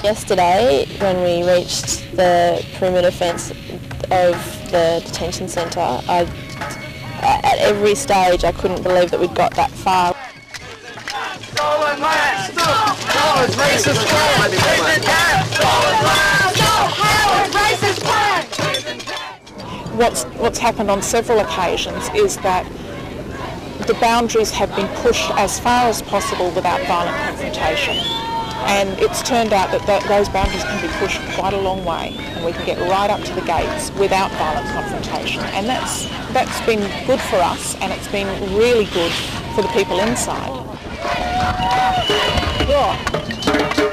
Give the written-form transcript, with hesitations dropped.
Yesterday, when we reached the perimeter fence of the detention centre, at every stage I couldn't believe that we'd got that far. Stolen land! Stop! Howard, racist flag! Stolen land! Stop! Howard, racist flag! What's happened on several occasions is that the boundaries have been pushed as far as possible without violent confrontation. And it's turned out that those boundaries can be pushed quite a long way, and we can get right up to the gates without violent confrontation. And that's been good for us, and it's been really good for the people inside.